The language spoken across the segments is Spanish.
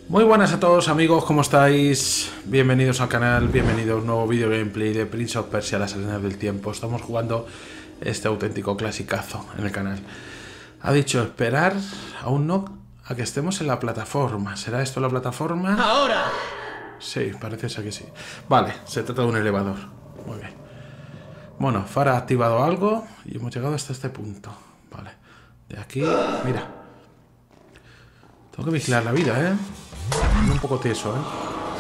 Muy buenas a todos amigos, ¿cómo estáis? Bienvenidos al canal, bienvenidos a un nuevo video gameplay de Prince of Persia: Las Arenas del Tiempo. Estamos jugando este auténtico clasicazo en el canal. Ha dicho esperar, aún no, a que estemos en la plataforma. ¿Será esto la plataforma? ¡Ahora! Sí, parece ser que sí. Vale, se trata de un elevador. Muy bien. Bueno, Farah ha activado algo y hemos llegado hasta este punto. Vale, de aquí, mira. Tengo que vigilar la vida, ¿eh? Un poco tieso, ¿eh?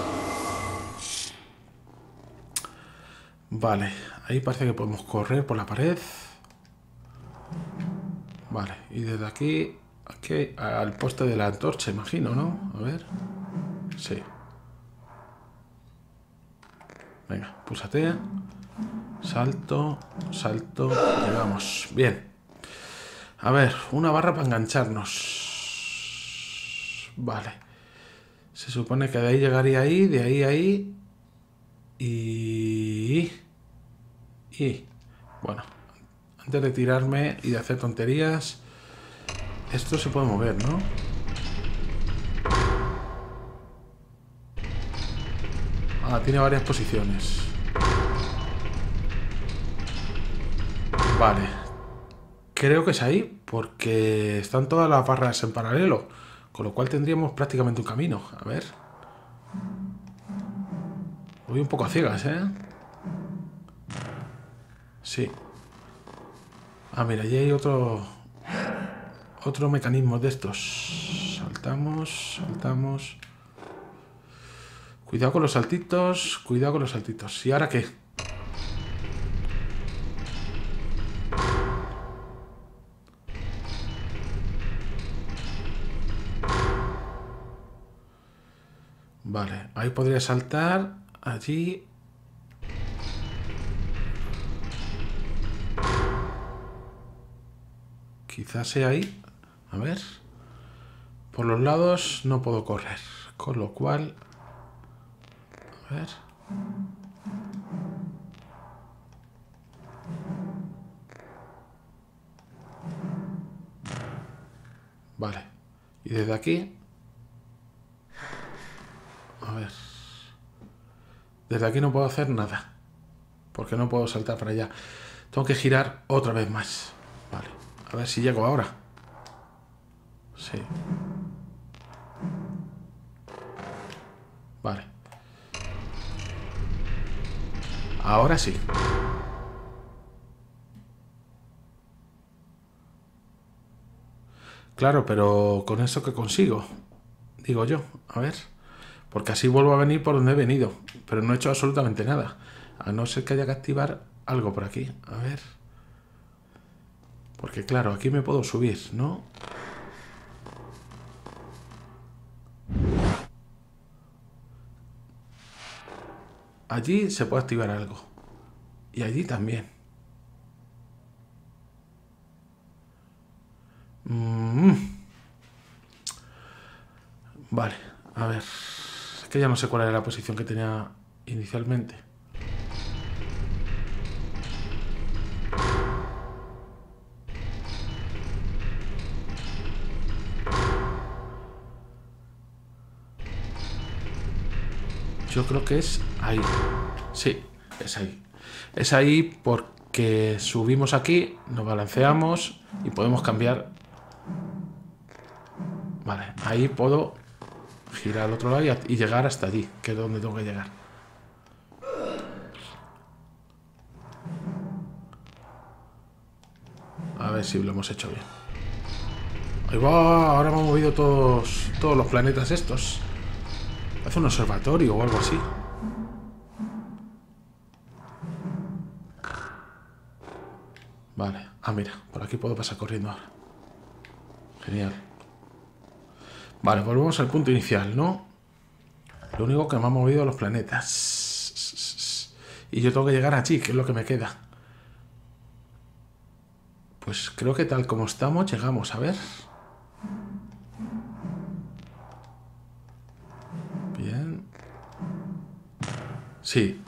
Vale, ahí parece que podemos correr por la pared. Vale, y desde aquí al poste de la antorcha, imagino, ¿no? A ver. Sí. Venga, púsate. Salto, salto. Llegamos. Bien. A ver, una barra para engancharnos. Vale. Se supone que de ahí llegaría ahí, de ahí a ahí. Y bueno, antes de tirarme y de hacer tonterías, esto se puede mover, ¿no? Ah, tiene varias posiciones. Vale. Creo que es ahí, porque están todas las barras en paralelo, con lo cual tendríamos prácticamente un camino. A ver. Voy un poco a ciegas, ¿eh? Sí. Ah, mira, allí hay otro mecanismo de estos. Saltamos, saltamos. Cuidado con los saltitos, cuidado con los saltitos. ¿Y ahora qué? Vale, ahí podría saltar. Allí. Quizás sea ahí. A ver. Por los lados no puedo correr. Con lo cual... A ver. Vale. Y desde aquí... A ver. Desde aquí no puedo hacer nada. Porque no puedo saltar para allá. Tengo que girar otra vez más. Vale. A ver si llego ahora. Sí. Vale. Ahora sí. Claro, pero con eso que consigo. Digo yo. A ver. Porque así vuelvo a venir por donde he venido. Pero no he hecho absolutamente nada. A no ser que haya que activar algo por aquí. A ver. Porque claro, aquí me puedo subir, ¿no? Allí se puede activar algo. Y allí también. Vale, a ver. Es que ya no sé cuál era la posición que tenía inicialmente. Yo creo que es ahí. Sí, es ahí. Es ahí porque subimos aquí, nos balanceamos y podemos cambiar. Vale, ahí puedo girar al otro lado y llegar hasta allí, que es donde tengo que llegar. A ver si lo hemos hecho bien. Ahí va, ahora me han movido todos los planetas estos. Hace un observatorio o algo así. Vale. Ah, mira, por aquí puedo pasar corriendo ahora. Genial. Vale, volvemos al punto inicial, ¿no? Lo único que me han movido los planetas. Y yo tengo que llegar allí, que es lo que me queda. Pues creo que tal como estamos, llegamos, a ver. Bien. Sí.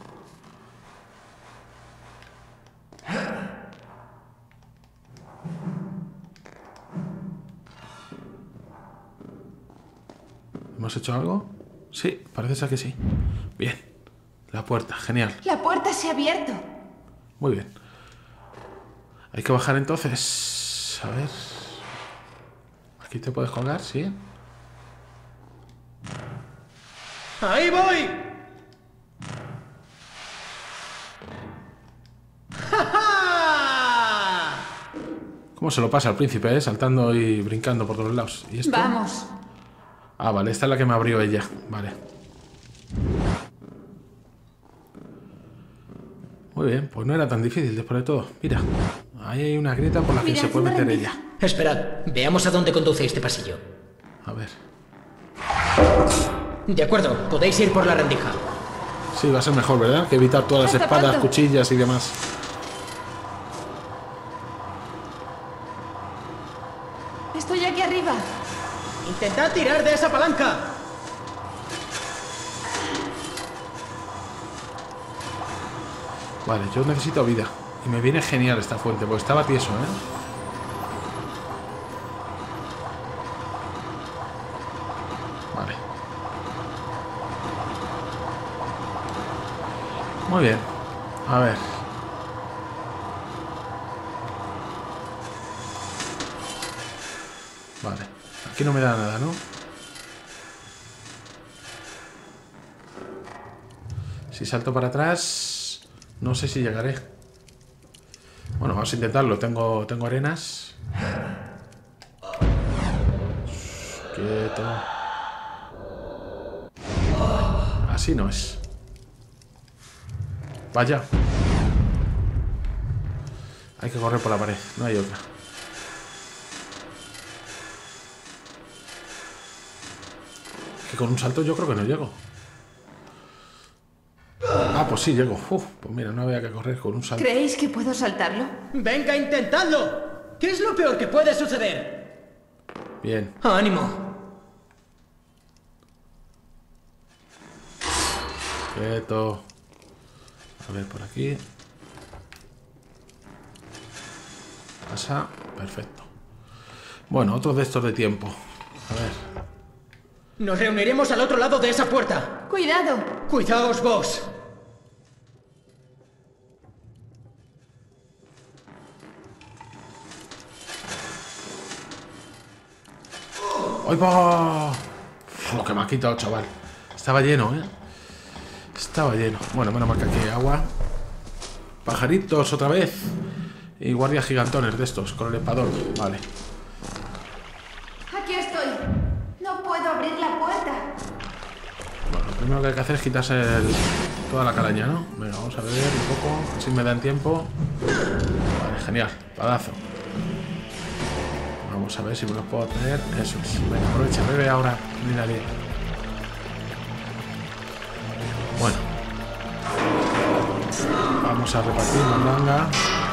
¿Hemos hecho algo? Sí, parece ser que sí. Bien. La puerta, genial. La puerta se ha abierto. Muy bien. Hay que bajar entonces. A ver. ¿Aquí te puedes colgar? Sí. ¡Ahí voy! ¿Cómo se lo pasa al príncipe, saltando y brincando por todos lados? ¿Y esto? Vamos. Ah, vale, esta es la que me abrió ella. Vale. Muy bien, pues no era tan difícil después de todo. Mira, ahí hay una grieta por la que Mira, se puede una meter rendija. ella. Esperad, veamos a dónde conduce este pasillo. A ver. De acuerdo, podéis ir por la rendija. Sí, va a ser mejor, ¿verdad? Que evitar todas las Hasta espadas, pronto. cuchillas y demás. Estoy aquí arriba. Intentad tirar de esa palanca. Vale, yo necesito vida. Y me viene genial esta fuente, porque estaba tieso, ¿eh? Vale. Muy bien. A ver. Vale. Aquí no me da nada, ¿no? Si salto para atrás, no sé si llegaré. Bueno, vamos a intentarlo. Tengo arenas. Quieto. Así no es. Vaya. Hay que correr por la pared. No hay otra. Que con un salto yo creo que no llego. Ah, pues sí, llego. Pues mira, no había que correr con un salto. ¿Creéis que puedo saltarlo? Venga, intentadlo. ¿Qué es lo peor que puede suceder? Bien. ¡Ánimo! Quieto. A ver, por aquí. Pasa. Perfecto. Bueno, otro de estos de tiempo. A ver. Nos reuniremos al otro lado de esa puerta. ¡Cuidado! Cuidaos vos. ¡Ay, va! Lo que me ha quitado, chaval. Estaba lleno, ¿eh? Estaba lleno. Bueno, menos mal que aquí hay agua. Pajaritos otra vez. Y guardias gigantones de estos, con el espadón. Vale. Aquí estoy. No puedo abrir la puerta. Bueno, lo primero que hay que hacer es quitarse toda la calaña, ¿no? Venga, vamos a beber un poco. Así me dan tiempo. Vale, genial. Padazo. Vamos a ver si me los puedo tener. Eso es. Venga, aprovecha, bebe ahora. Ni nadie. Bueno. Vamos a repartir mandanga.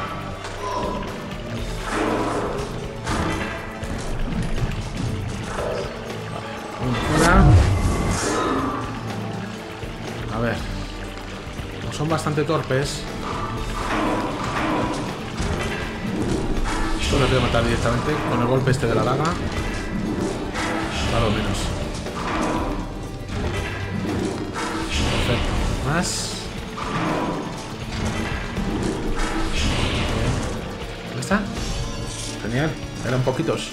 Vale, uno fuera. A ver. Como son bastante torpes. Esto lo voy a matar directamente con el golpe este de la daga. Más o menos. Perfecto. Más. ¿Dónde está? Genial. Eran poquitos.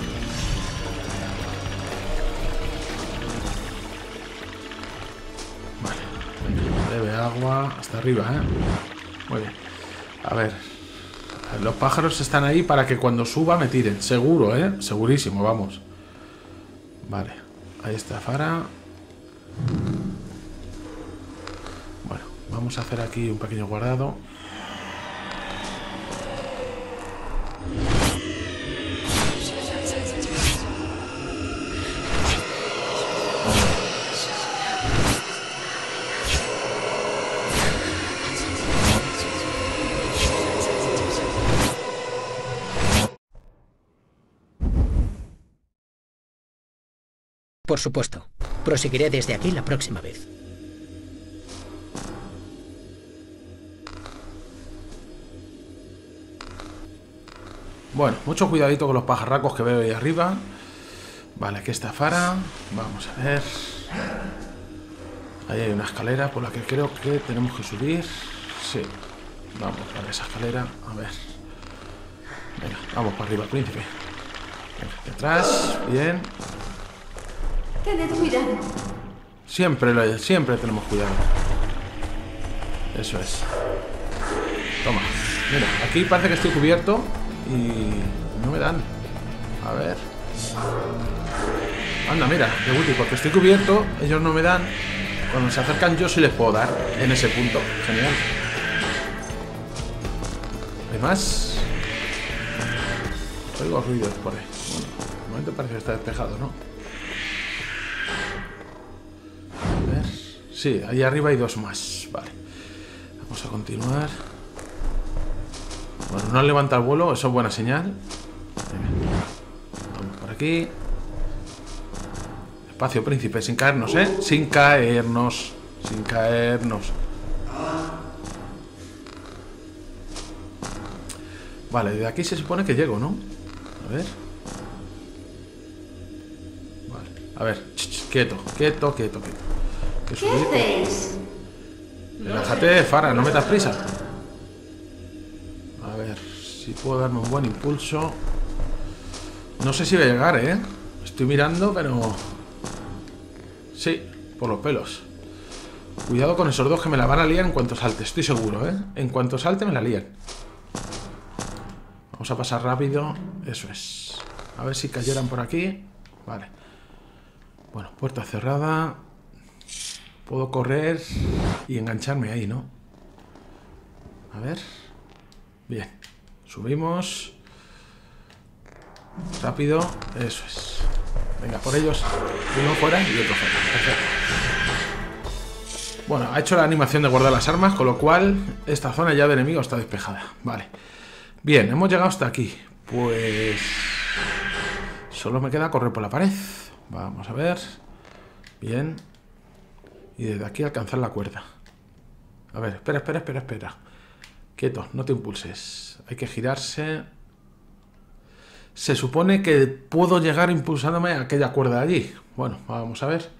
Vale. Bebe agua. Hasta arriba, ¿eh? Muy bien. A ver. Los pájaros están ahí para que cuando suba me tiren. Seguro, ¿eh? Segurísimo, vamos. Vale. Ahí está Fara. Bueno, vamos a hacer aquí un pequeño guardado. Por supuesto. Proseguiré desde aquí la próxima vez. Bueno, mucho cuidadito con los pajarracos que veo ahí arriba. Vale, aquí está Farah. Vamos a ver. Ahí hay una escalera por la que creo que tenemos que subir. Sí. Vamos para esa escalera. A ver. Venga, vamos para arriba, príncipe. Venga, detrás. Bien. Tened cuidado. Siempre tenemos cuidado. Eso es. Toma. Mira, aquí parece que estoy cubierto y no me dan. A ver. Anda, mira, de útil, porque estoy cubierto, ellos no me dan. Cuando se acercan yo sí les puedo dar en ese punto. Genial. ¿Hay más? Oigo ruidos por ahí. Bueno, de momento parece que está despejado, ¿no? A ver. Sí, ahí arriba hay dos más. Vale. Vamos a continuar. Bueno, no levanta el vuelo, eso es buena señal. Venga. Vamos por aquí. Espacio, príncipe, sin caernos, ¿eh? Sin caernos. Sin caernos. Vale, de aquí se supone que llego, ¿no? A ver. Vale, a ver. Quieto, quieto, quieto, quieto. ¿Qué hacéis? Relájate, Farah, no metas prisa. A ver si puedo darme un buen impulso. No sé si voy a llegar, ¿eh? Estoy mirando, pero... Sí, por los pelos. Cuidado con esos dos que me la van a liar en cuanto salte, estoy seguro, ¿eh? En cuanto salte me la lían. Vamos a pasar rápido. Eso es. A ver si cayeran por aquí. Vale. Bueno, puerta cerrada. Puedo correr y engancharme ahí, ¿no? A ver. Bien. Subimos. Rápido. Eso es. Venga, por ellos. Uno fuera y otro fuera. Perfecto. Bueno, ha hecho la animación de guardar las armas, con lo cual esta zona ya de enemigo está despejada. Vale. Bien, hemos llegado hasta aquí. Pues... solo me queda correr por la pared. Vamos a ver. Bien. Y desde aquí alcanzar la cuerda. A ver, espera. Quieto, no te impulses. Hay que girarse. Se supone que puedo llegar impulsándome a aquella cuerda de allí. Bueno, vamos a ver.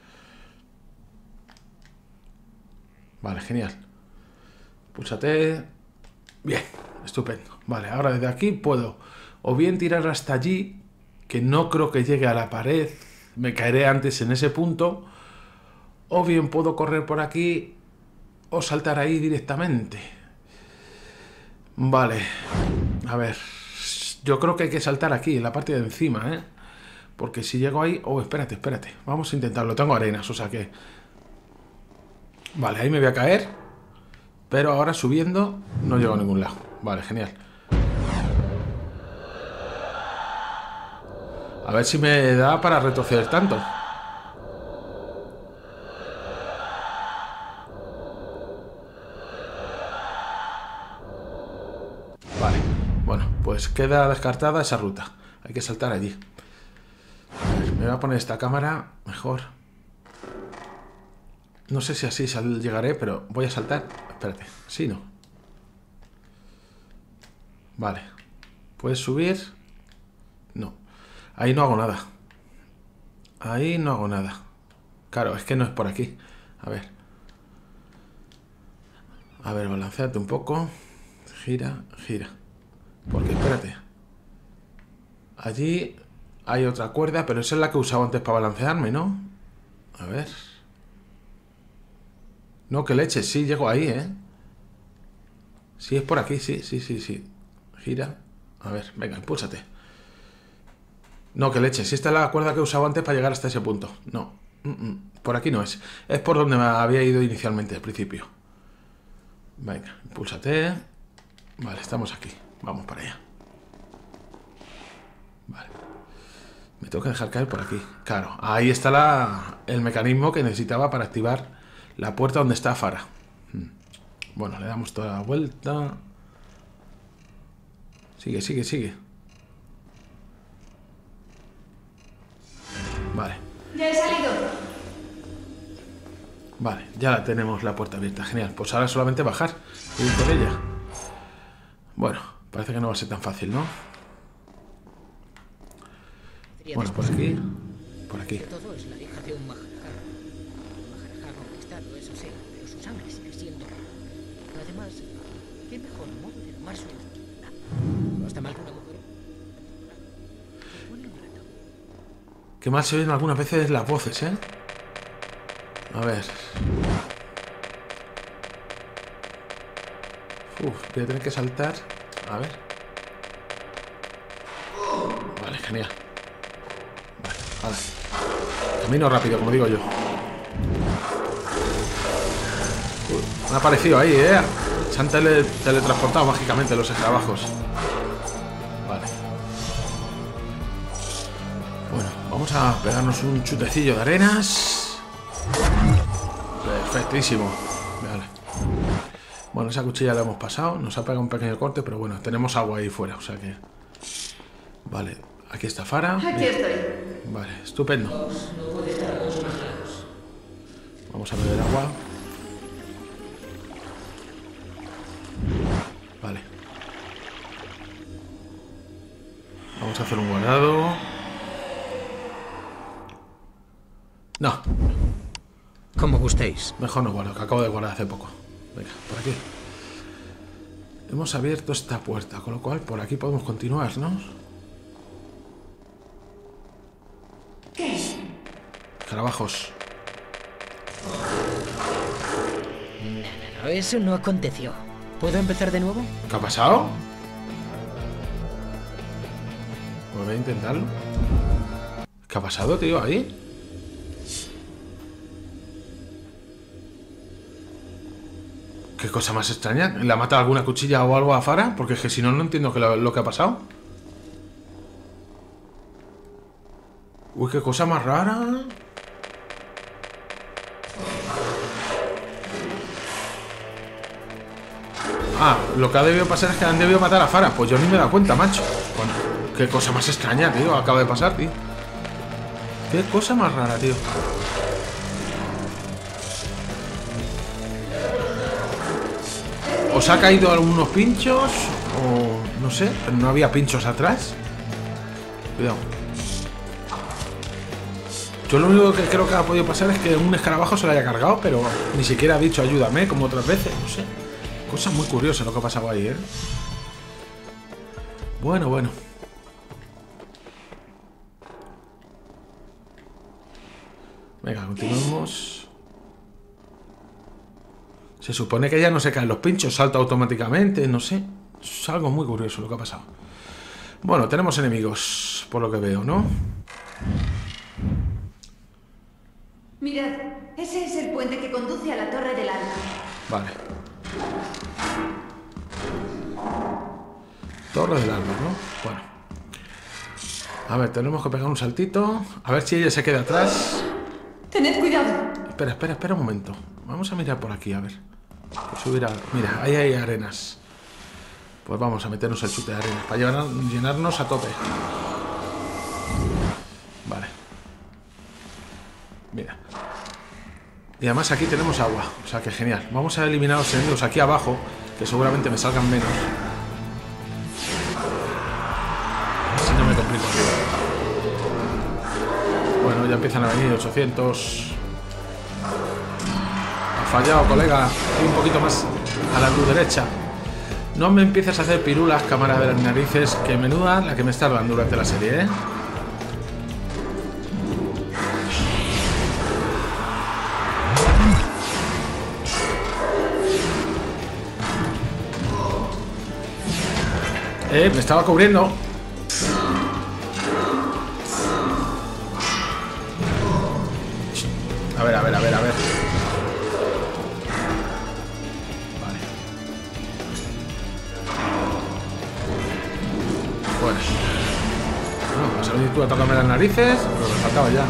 Vale, genial. Púlsate. Bien, estupendo. Vale, ahora desde aquí puedo o bien tirar hasta allí, que no creo que llegue a la pared, me caeré antes en ese punto, o bien puedo correr por aquí o saltar ahí directamente. Vale, a ver, yo creo que hay que saltar aquí, en la parte de encima, ¿eh? Porque si llego ahí... Oh, espérate, vamos a intentarlo, tengo arenas, o sea que... Vale, ahí me voy a caer, pero ahora subiendo no llego a ningún lado. Vale, genial. A ver si me da para retroceder tanto. Vale, bueno, pues queda descartada esa ruta. Hay que saltar allí. A ver, me voy a poner esta cámara mejor. No sé si así llegaré, pero voy a saltar. Espérate, sí, no. Vale. ¿Puedes subir? No. Ahí no hago nada. Ahí no hago nada. Claro, es que no es por aquí. A ver. A ver, balanceate un poco. Gira, gira. Porque espérate. Allí hay otra cuerda, pero esa es la que usaba antes para balancearme, ¿no? A ver. No, que leche, sí, llego ahí, ¿eh? Sí, es por aquí, sí. Gira. A ver, venga, impúlsate. No, que leche, si esta es la cuerda que usaba antes para llegar hasta ese punto. No, por aquí no es. Es por donde me había ido inicialmente, al principio. Venga, impúlsate. Vale, estamos aquí. Vamos para allá. Vale. Me tengo que dejar caer por aquí. Claro, ahí está el mecanismo que necesitaba para activar la puerta donde está Farah. Bueno, le damos toda la vuelta. Sigue. Vale. Ya he salido. Vale, ya tenemos la puerta abierta. Genial. Pues ahora solamente bajar y ir por ella. Bueno, parece que no va a ser tan fácil, ¿no? Bueno, pues aquí. por aquí. De todo es la hija de un Maharaja. Un Maharaja conquistado, eso sí, pero su sangre sigue siendo. Además, ¿qué mejor modo de tomar su identidad? ¿No está mal que una mujer? Qué mal se ven algunas veces las voces, ¿eh? A ver. Voy a tener que saltar. A ver. Vale, genial. Vale. Camino rápido, como digo yo. Me ha aparecido ahí, ¿eh? Se han teletransportado mágicamente los escarabajos. Vale. Bueno, vamos a pegarnos un chutecillo de arenas. Perfectísimo. Vale. Bueno, esa cuchilla la hemos pasado. Nos ha pegado un pequeño corte, pero bueno, tenemos agua ahí fuera, o sea que... Vale, aquí está Farah. Aquí estoy. Vale, estupendo. Vamos a beber agua. Vale. Vamos a hacer un guardado. No. Como gustéis. Mejor no guardo, que acabo de guardar hace poco. Venga, por aquí. Hemos abierto esta puerta, con lo cual por aquí podemos continuar, ¿no? ¿Qué es? Escarabajos. No, eso no aconteció. ¿Puedo empezar de nuevo? ¿Qué ha pasado? Voy a intentarlo. ¿Qué ha pasado, tío, ahí? ¿Qué cosa más extraña? ¿Le ha matado alguna cuchilla o algo a Farah? Porque es que si no, no entiendo lo que ha pasado. Uy, qué cosa más rara. Ah, lo que ha debido pasar es que han debido matar a Farah. Pues yo ni me he dado cuenta, macho. Bueno, qué cosa más extraña, tío. Acaba de pasar, tío. Qué cosa más rara, tío. ¿Os ha caído algunos pinchos? O no sé, pero no había pinchos atrás. Cuidado. Yo lo único que creo que ha podido pasar es que un escarabajo se lo haya cargado, pero ni siquiera ha dicho ayúdame, como otras veces, no sé. Cosa muy curiosa lo que ha pasado ahí, ¿eh? Bueno, bueno. Venga, continuemos. Se supone que ya no se caen los pinchos, salta automáticamente, no sé. Es algo muy curioso lo que ha pasado. Bueno, tenemos enemigos, por lo que veo, ¿no? Mirad, ese es el puente que conduce a la Torre del Alma. Vale. Torre del Alma, ¿no? Bueno. A ver, tenemos que pegar un saltito. A ver si ella se queda atrás. Tened cuidado. Espera un momento. Vamos a mirar por aquí, a ver. Subir a... Mira, ahí hay arenas. Pues vamos a meternos el chute de arenas para llenarnos a tope. Vale. Mira. Y además aquí tenemos agua. O sea que genial. Vamos a eliminar los enemigos aquí abajo, que seguramente me salgan menos. Así no me complico. Bueno, ya empiezan a venir 800. Fallado, colega. Y un poquito más a tu derecha. No me empieces a hacer pirulas, cámara de las narices, que menuda la que me estás dando durante la serie, ¿eh? Me estaba cubriendo. A ver. Bueno, vas a venir tú a tocarme las narices, pero me faltaba ya.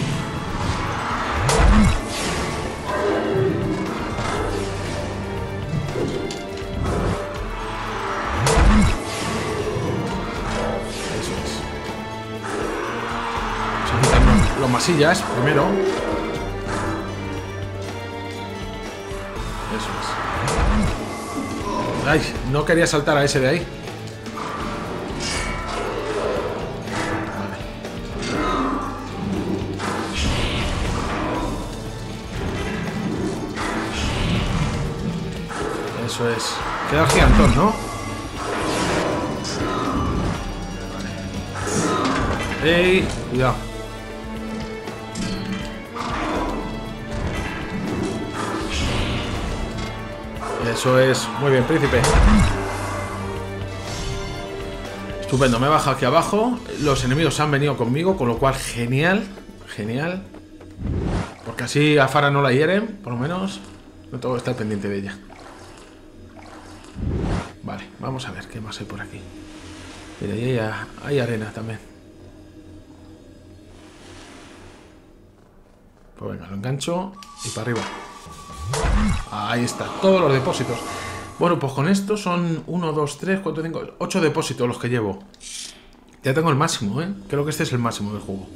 Eso es. Vamos a quitarnos los masillas primero. Eso es. Ay, no quería saltar a ese de ahí. Eso es. Queda el gigantón, ¿no? ¡Ey! Cuidado. Eso es. Muy bien, príncipe. Estupendo, me he bajado aquí abajo. Los enemigos han venido conmigo, con lo cual genial. Genial. Porque así a Farah no la hieren, por lo menos. No tengo que estar pendiente de ella. Vale, vamos a ver qué más hay por aquí. Mira, ahí hay arena también. Pues venga, lo engancho y para arriba. Ahí está, todos los depósitos. Bueno, pues con esto son 1, 2, 3, 4, 5, 8 depósitos los que llevo. Ya tengo el máximo, ¿eh? Creo que este es el máximo del juego.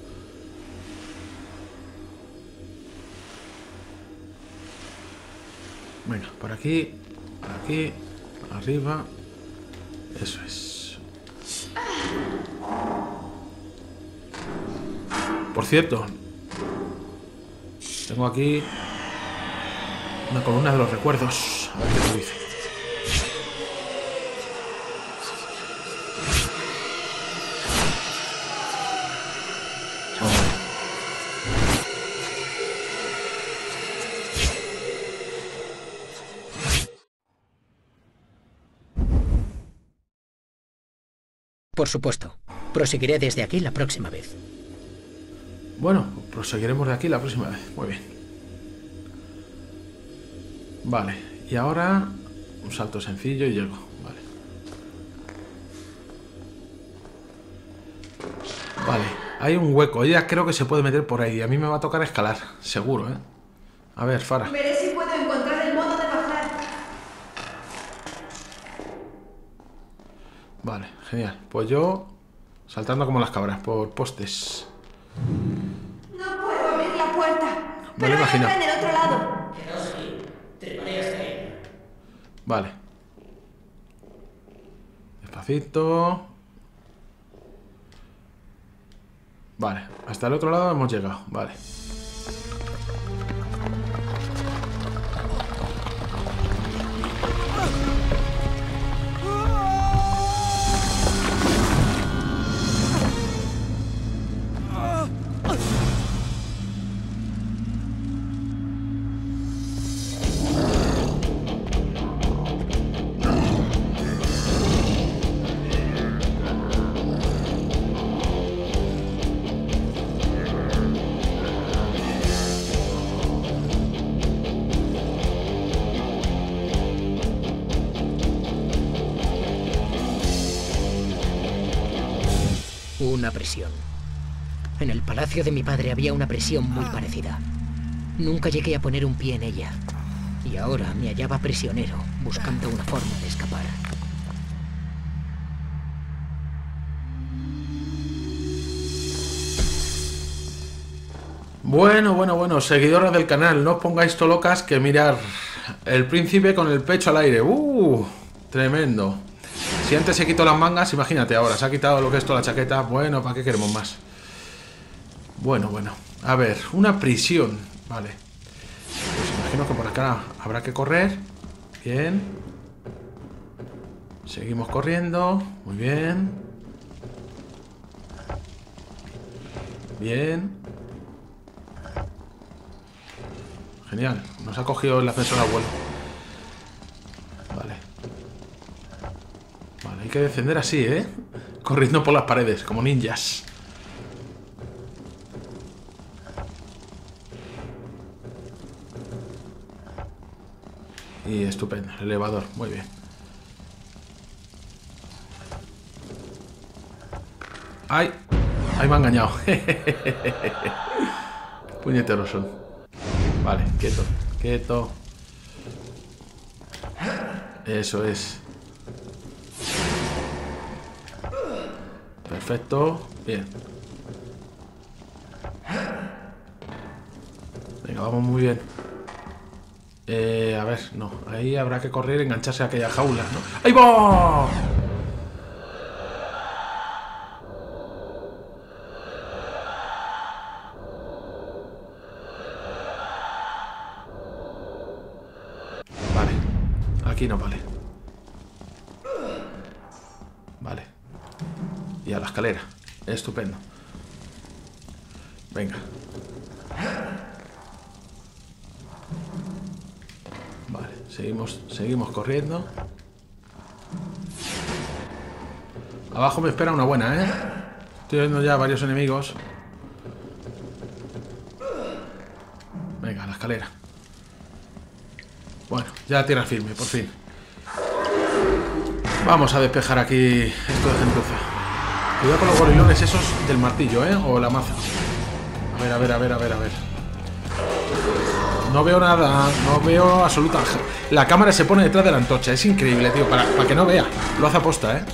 Venga, por aquí, arriba. Eso es. Por cierto, tengo aquí una columna de los recuerdos. A ver qué te dice. Por supuesto. Proseguiré desde aquí la próxima vez. Bueno, proseguiremos de aquí la próxima vez. Muy bien. Vale, y ahora un salto sencillo y llego. Vale. Vale, hay un hueco. Ella creo que se puede meter por ahí. A mí me va a tocar escalar, seguro, ¿eh? A ver, Farah. Veré si puedo encontrar el modo de bajar. Vale, genial. Pues yo saltando como las cabras por postes. No puedo abrir la puerta. Me lo Pero imagino. está en el otro lado. Vale. Despacito. Vale, hasta el otro lado hemos llegado. Vale. Una prisión. En el palacio de mi padre había una prisión muy parecida. Nunca llegué a poner un pie en ella. Y ahora me hallaba prisionero, buscando una forma de escapar. Bueno, seguidoras del canal, no os pongáis to locas que mirar el príncipe con el pecho al aire. Tremendo. Si antes se quitó las mangas, imagínate ahora, se ha quitado lo que es toda la chaqueta. Bueno, ¿para qué queremos más? Bueno. A ver, una prisión. Vale. Pues imagino que por acá habrá que correr. Bien. Seguimos corriendo. Muy bien. Bien. Genial. Nos ha cogido el ascensor abuelo. Vale. Vale, hay que descender así, ¿eh? Corriendo por las paredes, como ninjas. Y estupendo, el elevador, muy bien. ¡Ay! ¡Ay, me ha engañado! Puñeteros son. Vale, quieto, quieto. Eso es. Perfecto, bien. Venga, vamos muy bien. A ver, no. Ahí habrá que correr y engancharse a aquella jaula, ¿no? ¡Ahí va! aquí no vale. Vale. Y a la escalera. Estupendo. Venga. Vale, seguimos corriendo. Abajo me espera una buena, ¿eh? Estoy viendo ya varios enemigos. Venga, a la escalera. Bueno, ya tierra firme, por fin. Vamos a despejar aquí esto de gentuza. Cuidado con los gorilones esos del martillo, ¿eh? O la maza. A ver. No veo nada, no veo absolutamente. La cámara se pone detrás de la antorcha. Es increíble, tío, para que no vea. Lo hace aposta, ¿eh?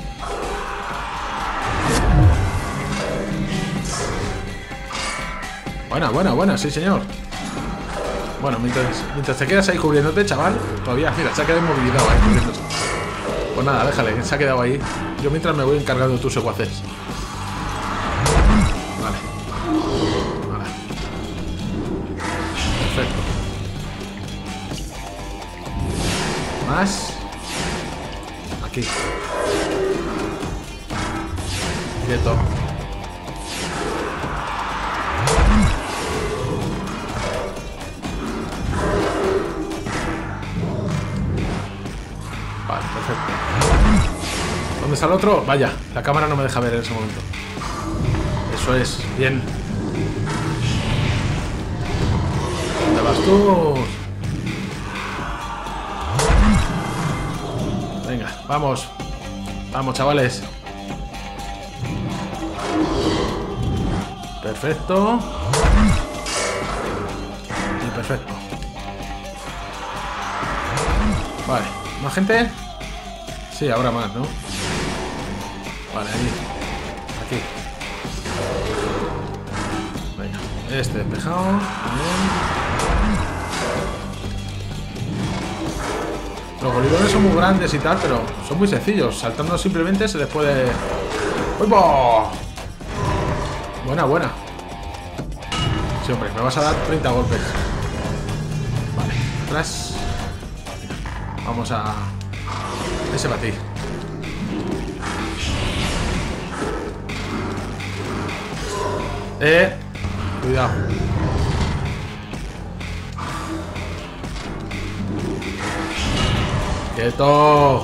Buena, sí señor. Bueno, mientras te quedas ahí cubriéndote, chaval. Todavía, mira, se ha quedado inmovilizado ahí cubriéndose. Pues nada, déjale, se ha quedado ahí. Yo mientras me voy encargando de tus secuaces. Vale. Perfecto. Más. Aquí. Quieto. Vale, perfecto. ¿Dónde está el otro? Vaya, la cámara no me deja ver en ese momento. Eso es, bien. ¿Dónde vas tú? Venga, vamos. Vamos, chavales. Perfecto. Y perfecto. Vale, ¿más gente? Sí, ahora más, ¿no? Vale, ahí. Aquí. Venga, este despejado. Bien. Los gorilones son muy grandes y tal, pero son muy sencillos. Saltando simplemente se les puede... ¡Uy, bo! Buena. Sí, hombre, me vas a dar 30 golpes. Vale, atrás. Vamos a... ese batir. Cuidado. ¡Quieto!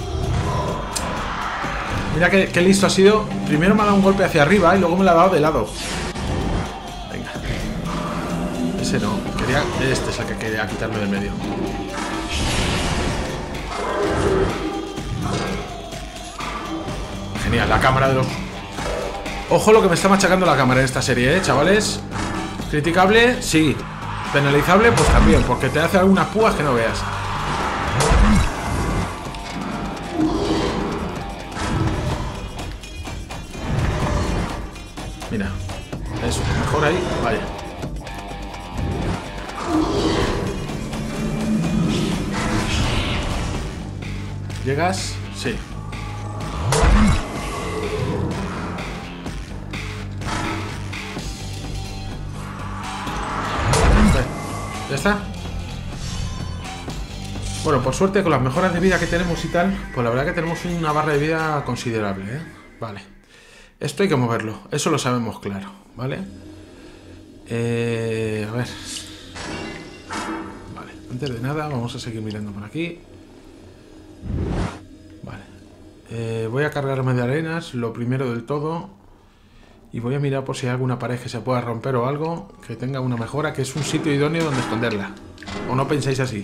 Mira qué listo ha sido. Primero me ha dado un golpe hacia arriba y luego me lo ha dado de lado. Venga. Ese no. Este es el que quería quitarme del medio. Genial, la cámara de los... Ojo lo que me está machacando la cámara en esta serie, chavales. Criticable, sí. Penalizable, pues también, porque te hace algunas púas que no veas. Mira, eso, mejor ahí, vaya. ¿Llegas? Sí. ¿Ya está? Bueno, por suerte con las mejoras de vida que tenemos y tal, pues la verdad que tenemos una barra de vida considerable, ¿eh? Vale. Esto hay que moverlo, eso lo sabemos claro, ¿vale? A ver. Vale, antes de nada vamos a seguir mirando por aquí. Vale. Voy a cargarme de arenas, lo primero del todo. Y voy a mirar por si hay alguna pared que se pueda romper o algo, que tenga una mejora, que es un sitio idóneo donde esconderla. ¿O no pensáis así?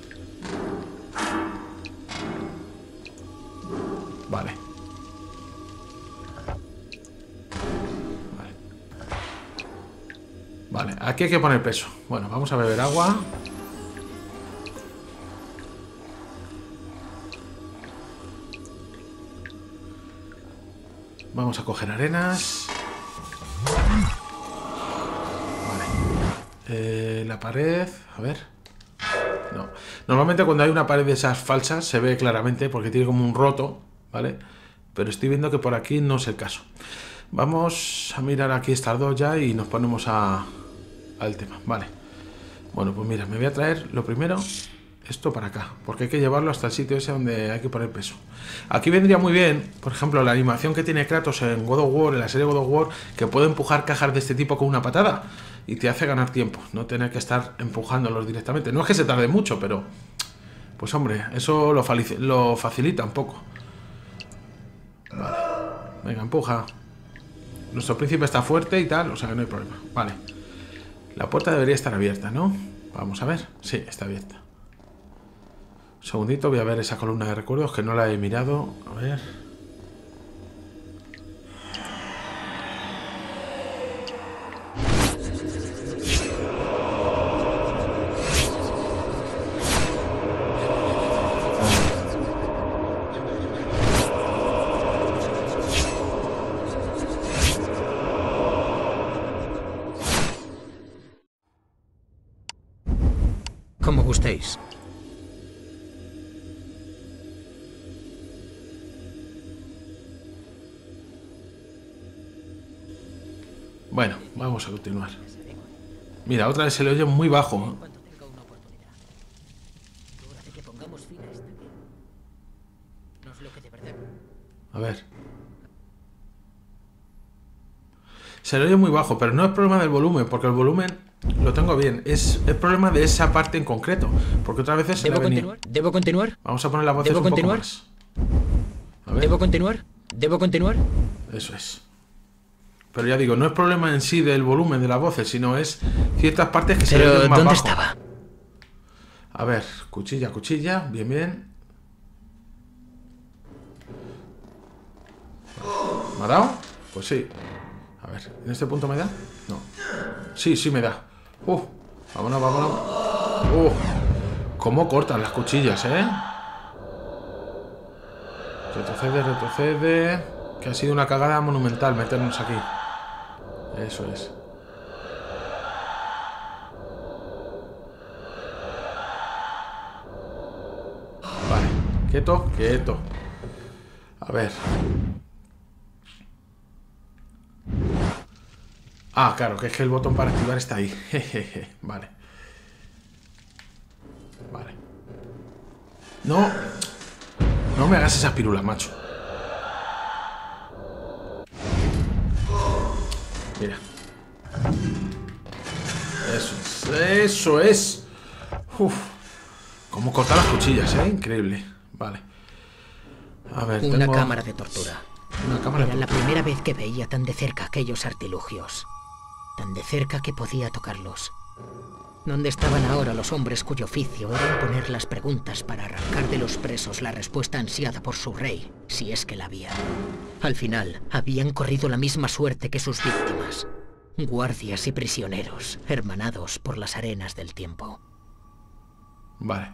Vale. Vale, aquí hay que poner peso. Bueno, vamos a beber agua. Vamos a coger arenas. Vale. La pared... A ver. No. Normalmente cuando hay una pared de esas falsas se ve claramente porque tiene como un roto, ¿vale? Pero estoy viendo que por aquí no es el caso. Vamos a mirar aquí estas dos ya y nos ponemos al tema. Vale. Bueno, pues mira, me voy a traer lo primero, esto para acá, porque hay que llevarlo hasta el sitio ese donde hay que poner peso. Aquí vendría muy bien, por ejemplo, la animación que tiene Kratos en God of War, en la serie God of War, que puede empujar cajas de este tipo con una patada y te hace ganar tiempo, no tener que estar empujándolos directamente. No es que se tarde mucho, pero pues hombre, eso lo facilita un poco. Vale. Venga, empuja. Nuestro príncipe está fuerte y tal, o sea que no hay problema. Vale. La puerta debería estar abierta, ¿no? Vamos a ver. Sí, está abierta. Un segundito, voy a ver esa columna de recuerdos que no la he mirado. A ver. Como gustéis. Bueno, vamos a continuar. Mira, otra vez se le oye muy bajo. Cuando tenga una oportunidad. Hora de que pongamos fin a esta guerra. No es lo que de verdad. A ver. Se le oye muy bajo, pero no es problema del volumen, porque el volumen lo tengo bien. Es el problema de esa parte en concreto, porque otras veces se le ¿Debo ha venido. continuar? ¿Debo continuar? Vamos a poner la voz ¿Debo un poco continuar? más. A ver. ¿Debo continuar? ¿Debo continuar? Eso es. Pero ya digo, no es problema en sí del volumen de las voces, sino es ciertas partes que se le Pero, oyen más ¿dónde bajo. estaba? A ver, cuchilla, cuchilla, bien, bien. ¿Me ha dado? Pues sí. A ver, ¿en este punto me da? No. Sí, sí me da. Vámonos, vámonos. Cómo cortan las cuchillas, ¿eh? Retrocede, retrocede. Que ha sido una cagada monumental meternos aquí. Eso es. Vale. Quieto, quieto. A ver. Ah, claro, que es que el botón para activar está ahí. Jejeje. Vale. Vale. No. No me hagas esas pirulas, macho. Mira. Eso es. Eso es. Uf. Cómo cortar las cuchillas, ¿eh? Increíble. Vale. A ver, Una tengo... cámara de tortura. Una cámara Era de... la primera vez que veía tan de cerca aquellos artilugios. Tan de cerca que podía tocarlos. ¿Dónde estaban ahora los hombres cuyo oficio era imponer las preguntas para arrancar de los presos la respuesta ansiada por su rey, si es que la había? Al final, habían corrido la misma suerte que sus víctimas. Guardias y prisioneros, hermanados por las arenas del tiempo. Vale.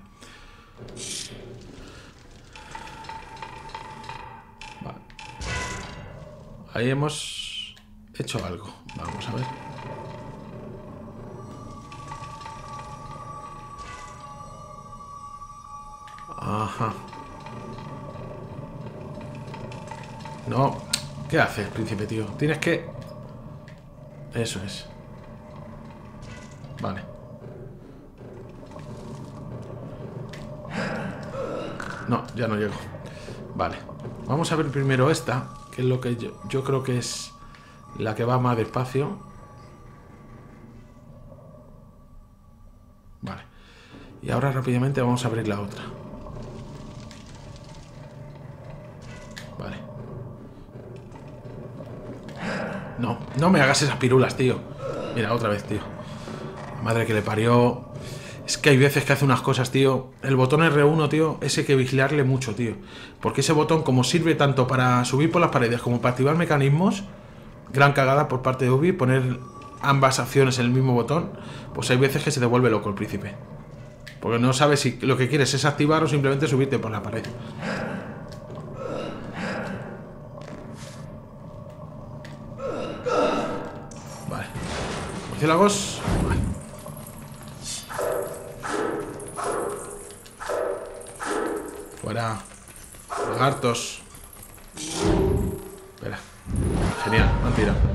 Vale. Ahí hemos hecho algo. Vamos a ver. Ajá. No. ¿Qué haces, príncipe, tío? Tienes que... Eso es. Vale. No, ya no llego. Vale. Vamos a ver primero esta, que es lo que yo creo que es la que va más despacio. Vale. Y ahora rápidamente vamos a abrir la otra. Vale. No, no me hagas esas pirulas, tío. Mira, otra vez, tío. La madre que le parió. Es que hay veces que hace unas cosas, tío. El botón R1, tío, ese hay que vigilarle mucho, tío. Porque ese botón, como sirve tanto para subir por las paredes como para activar mecanismos, gran cagada por parte de Ubi, poner ambas acciones en el mismo botón, pues hay veces que se te vuelve loco el príncipe. Porque no sabes si lo que quieres es activar o simplemente subirte por la pared. Vale. Murciélagos. Vale. Fuera. Lagartos. Espera. Genial, me han tirado.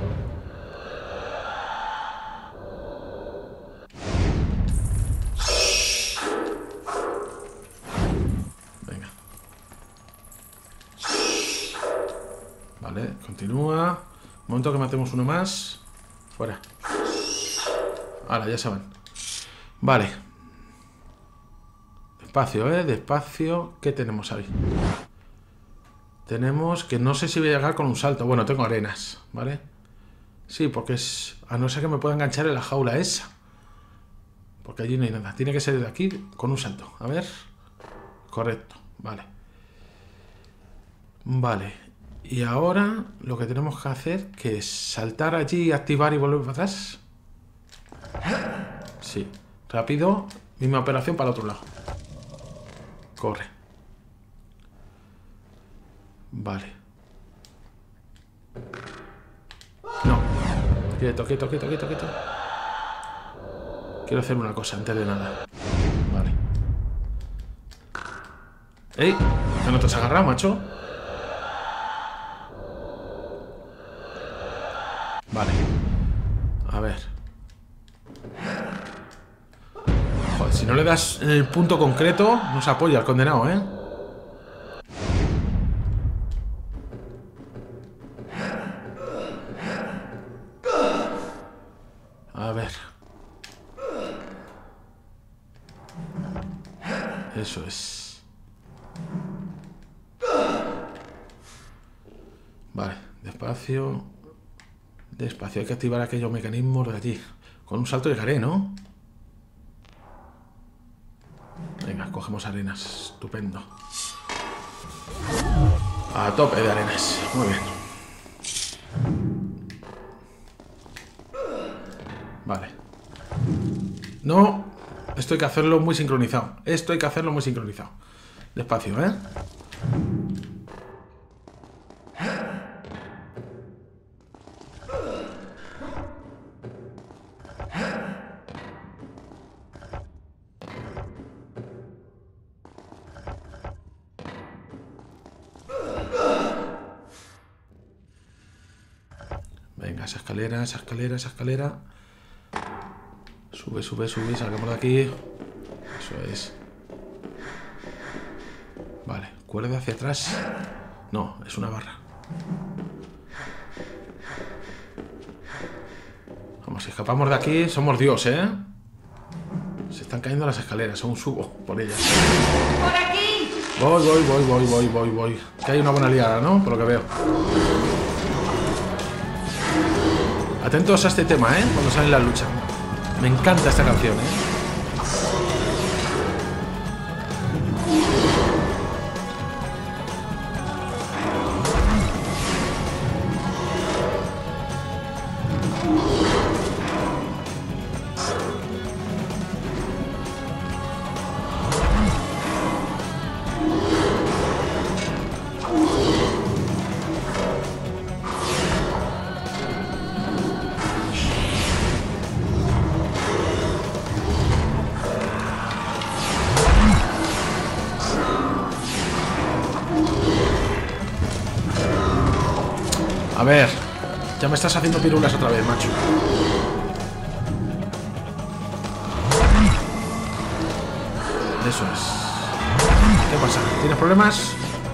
Vale, continúa. Momento que matemos uno más. Fuera. Ahora, ya se van. Vale. Despacio, despacio. ¿Qué tenemos ahí? Tenemos que no sé si voy a llegar con un salto. Bueno, tengo arenas, ¿vale? Sí, porque es... A no ser que me pueda enganchar en la jaula esa. Porque allí no hay nada. Tiene que ser de aquí con un salto. A ver. Correcto, vale. Vale. Y ahora lo que tenemos que hacer, que es saltar allí, activar y volver para atrás. Sí. Rápido. Misma operación para el otro lado. Corre. Vale. No. Quieto, quieto, quieto, quieto, quieto. Quiero hacer una cosa antes de nada. Vale. ¡Ey! ¿Que no te has agarrado, macho? Vale. A ver. Joder, si no le das en el punto concreto, no se apoya el condenado, ¿eh? A ver. Eso es. Vale, despacio. Despacio, hay que activar aquellos mecanismos de allí. Con un salto llegaré, ¿no? Venga, cogemos arenas. Estupendo. A tope de arenas. Muy bien. Vale. No. Esto hay que hacerlo muy sincronizado. Esto hay que hacerlo muy sincronizado. Despacio, ¿eh? Venga, esa escalera, esa escalera, esa escalera. Sube, sube, sube, salgamos de aquí. Eso es. Vale, cuerda hacia atrás. No, es una barra. Vamos, si escapamos de aquí, somos Dios, ¿eh? Se están cayendo las escaleras, aún subo por ellas. ¡Por aquí! Voy. Que hay una buena liada, ¿no? Por lo que veo. Atentos a este tema, ¿eh? Cuando sale la lucha. Me encanta esta canción, ¿eh? A ver, ya me estás haciendo pirulas otra vez, macho. Eso es. ¿Qué pasa? ¿Tienes problemas?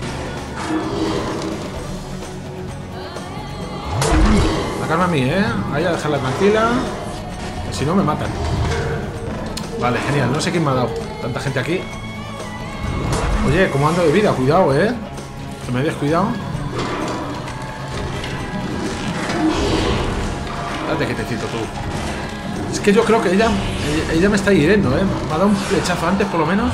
Sacarme a mí, ¿eh? Ahí a dejarla tranquila. Si no, me matan. Vale, genial. No sé quién me ha dado. Tanta gente aquí. Oye, ¿cómo ando de vida? Cuidado, ¿eh? Que me he descuidado. Date quietecito tú. Es que yo creo que ella me está hiriendo, ¿eh? Me ha dado un flechazo antes, por lo menos.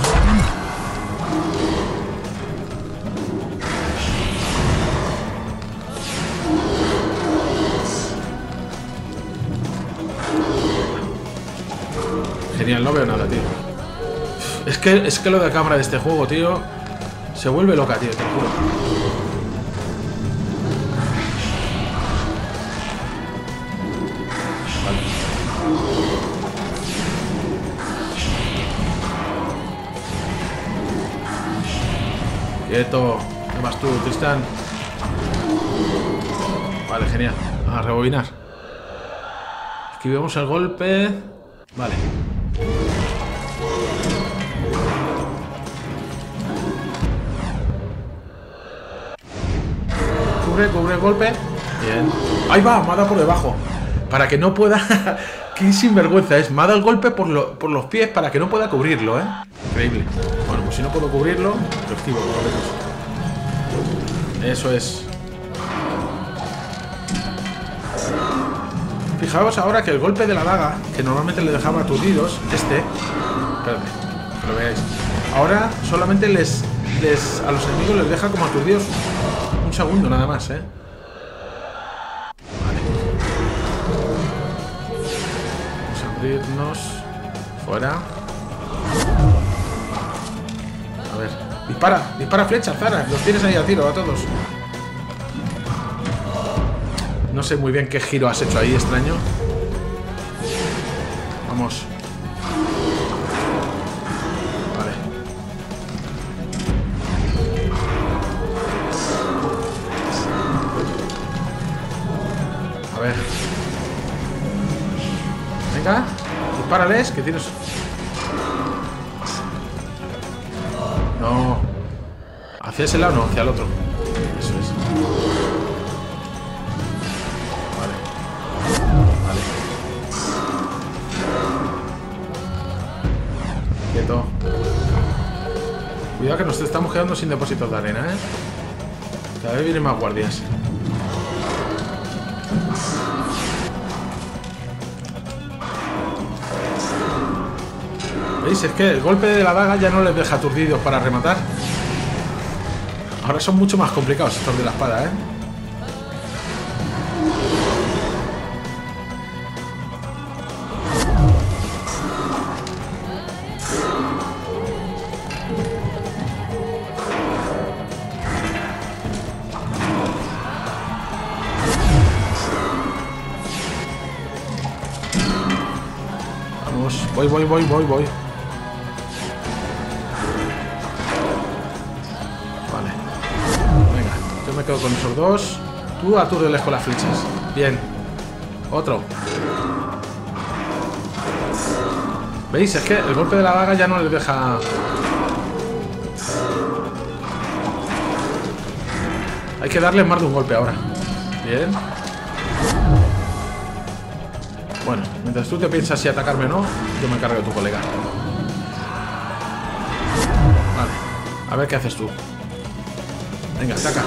Genial, no veo nada, tío. Es que lo de cámara de este juego, tío, se vuelve loca, tío, te lo juro. Quieto. ¿Qué vas tú, Tristán? Vale, genial. A rebobinar. Esquivemos el golpe. Vale. cubre el golpe. Bien. Ahí va, me ha dado por debajo. Para que no pueda... Qué sinvergüenza es. Me ha dado el golpe por los pies para que no pueda cubrirlo, ¿eh? Increíble. Bueno, pues si no puedo cubrirlo, lo esquivo por lo menos. Eso es. Fijaos ahora que el golpe de la daga, que normalmente le dejaba aturdidos, Espérate, que lo veáis. Ahora solamente a los enemigos les deja como aturdidos un segundo nada más, ¿eh? Vale. Vamos a abrirnos. Fuera. A ver. Dispara flechas, Zara. Los tienes ahí a tiro a todos. No sé muy bien qué giro has hecho ahí, extraño. Vamos. Vale. A ver. Venga. Dispárales, que tienes... No. ¿Hacia ese lado o no? Hacia el otro. Eso es. Quieto. Cuidado que nos estamos quedando sin depósitos de arena, ¿eh? Cada vez vienen más guardias. ¿Veis? Es que el golpe de la daga ya no les deja aturdidos para rematar. Ahora son mucho más complicados estos de la espada, ¿eh? Voy. Vale. Venga, yo me quedo con esos dos. Tú atúrdeles con las flechas. Bien. Otro. ¿Veis? Es que el golpe de la daga ya no les deja... Hay que darles más de un golpe ahora. Bien. Bueno, mientras tú te piensas si atacarme o no, yo me encargo de tu colega. Vale, a ver qué haces tú. Venga, ataca.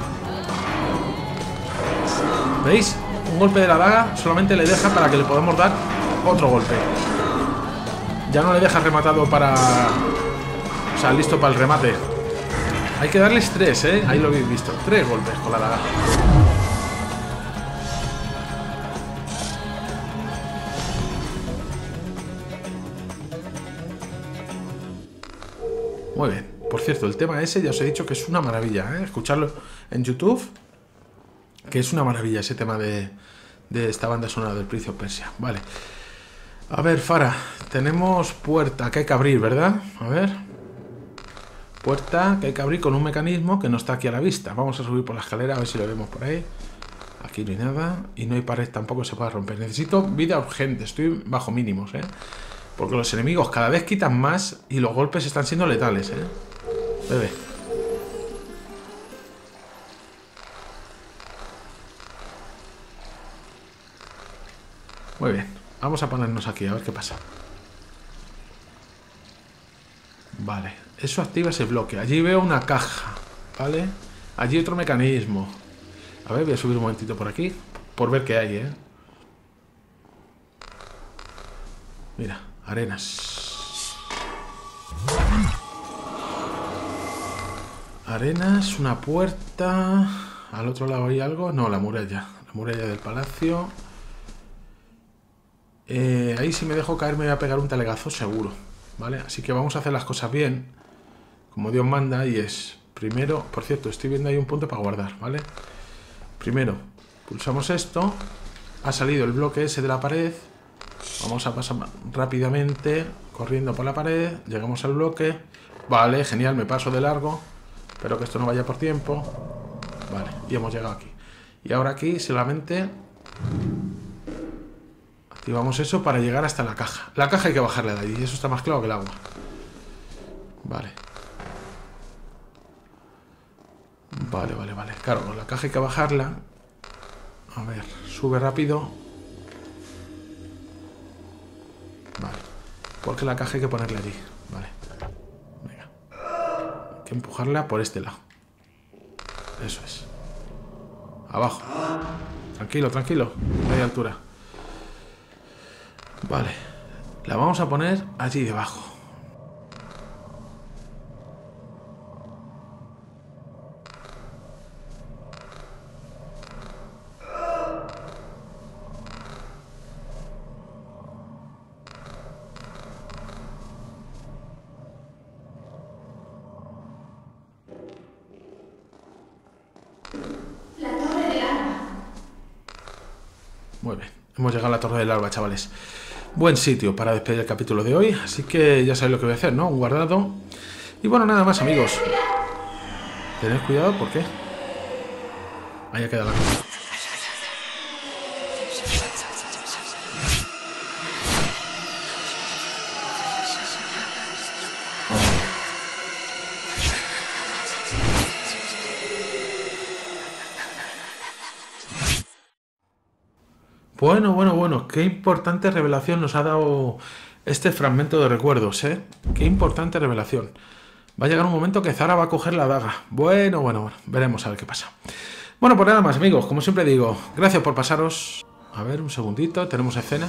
¿Veis? Un golpe de la daga solamente le deja para que le podamos dar otro golpe. Ya no le deja rematado para... O sea, listo para el remate. Hay que darles 3, ¿eh? Ahí lo habéis visto. 3 golpes con la daga. Muy bien. Por cierto, el tema ese ya os he dicho que es una maravilla, ¿eh? Escucharlo en YouTube, que es una maravilla ese tema de esta banda sonora del Prince of Persia. Vale. A ver, Farah, tenemos puerta que hay que abrir, ¿verdad? A ver. Puerta que hay que abrir con un mecanismo que no está aquí a la vista. Vamos a subir por la escalera a ver si lo vemos por ahí. Aquí no hay nada. Y no hay pared tampoco, se puede romper. Necesito vida urgente. Estoy bajo mínimos, ¿eh? Porque los enemigos cada vez quitan más y los golpes están siendo letales, ¿eh? Bebe. Muy bien. Vamos a ponernos aquí a ver qué pasa. Vale. Eso activa ese bloque. Allí veo una caja, ¿vale? Allí otro mecanismo. A ver, voy a subir un momentito por aquí por ver qué hay, ¿eh? Mira, arenas. Arenas, una puerta. Al otro lado hay algo. No, la muralla. La muralla del palacio. Ahí si me dejo caer me voy a pegar un talegazo seguro, ¿vale? Así que vamos a hacer las cosas bien, como Dios manda, y es... Primero, por cierto, estoy viendo ahí un punto para guardar, ¿vale? Primero, pulsamos esto. Ha salido el bloque ese de la pared. Vamos a pasar rápidamente, corriendo por la pared. Llegamos al bloque. Vale, genial, me paso de largo. Espero que esto no vaya por tiempo. Vale, y hemos llegado aquí. Y ahora aquí solamente... activamos eso para llegar hasta la caja. La caja hay que bajarla de ahí, eso está más claro que el agua. Vale. Vale. Claro, la caja hay que bajarla. A ver, sube rápido. Vale. Porque la caja hay que ponerla allí. Vale. Venga. Hay que empujarla por este lado. Eso es. Abajo. Tranquilo. Media altura. Vale. La vamos a poner allí debajo. Muy bien, hemos llegado a la Torre del Alba, chavales. Buen sitio para despedir el capítulo de hoy. Así que ya sabéis lo que voy a hacer, ¿no? Un guardado. Y bueno, nada más, amigos. Tened cuidado, ¿por qué? Ahí ha quedado la cosa. Bueno, qué importante revelación nos ha dado este fragmento de recuerdos, ¿eh? Qué importante revelación. Va a llegar un momento que Zara va a coger la daga. Bueno, veremos a ver qué pasa. Bueno, pues nada más, amigos, como siempre digo, gracias por pasaros. A ver, un segundito, tenemos escena.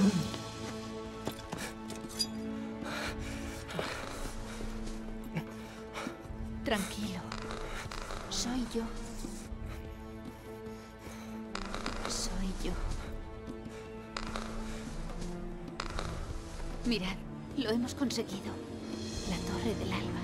Tranquilo. Soy yo. Mirad, lo hemos conseguido. La Torre del Alba.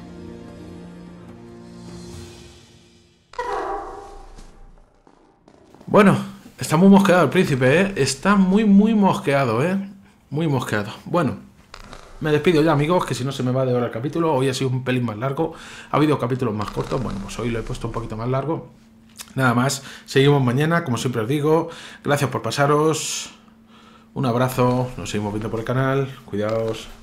Bueno, está muy mosqueado el príncipe, ¿eh? Está muy mosqueado, ¿eh? Muy mosqueado. Bueno, me despido ya, amigos, que si no se me va de hora el capítulo. Hoy ha sido un pelín más largo. Ha habido capítulos más cortos. Bueno, pues hoy lo he puesto un poquito más largo. Nada más. Seguimos mañana, como siempre os digo. Gracias por pasaros. Un abrazo. Nos seguimos viendo por el canal. Cuidaos.